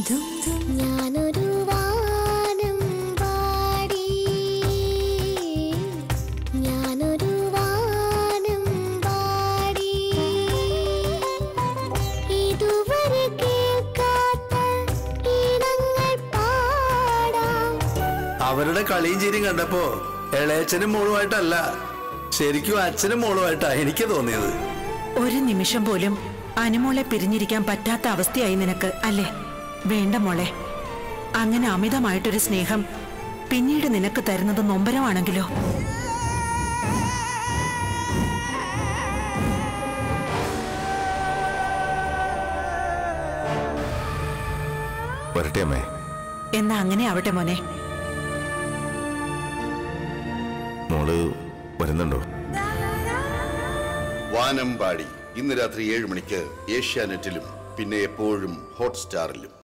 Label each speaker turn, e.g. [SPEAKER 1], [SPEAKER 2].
[SPEAKER 1] ഞാനൊരു വാനം പാടി ഞാനൊരു വാനം പാടി ഇതുവരെ കേൾക്കാത്ത ഈണങ്ങൾ പാടാം.
[SPEAKER 2] അവരുടെ കളിയും ചിരിയും കണ്ടപ്പോ ഇളയച്ചനും മോളുമായിട്ടല്ല, ശരിക്കും അച്ഛനും മോളുമായിട്ടാ എനിക്ക് തോന്നിയത്.
[SPEAKER 3] ഒരു നിമിഷം പോലും അനുമോളെ പിരിഞ്ഞിരിക്കാൻ പറ്റാത്ത അവസ്ഥയായി നിനക്ക് അല്ലേ? വേണ്ട മോളെ, അങ്ങനെ അമിതമായിട്ടൊരു സ്നേഹം പിന്നീട് നിനക്ക് തരുന്നത് നൊമ്പരമാണെങ്കിലോ?
[SPEAKER 4] വരട്ടെ അമ്മേ.
[SPEAKER 3] എന്നാ അങ്ങനെ ആവട്ടെ മോനെ.
[SPEAKER 4] മോള് വരുന്നുണ്ടോ?
[SPEAKER 5] വാനമ്പാടി ഇന്ന് രാത്രി 7 മണിക്ക് ഏഷ്യാനെറ്റിലും പിന്നെ എപ്പോഴും ഹോട്ട്സ്റ്റാറിലും.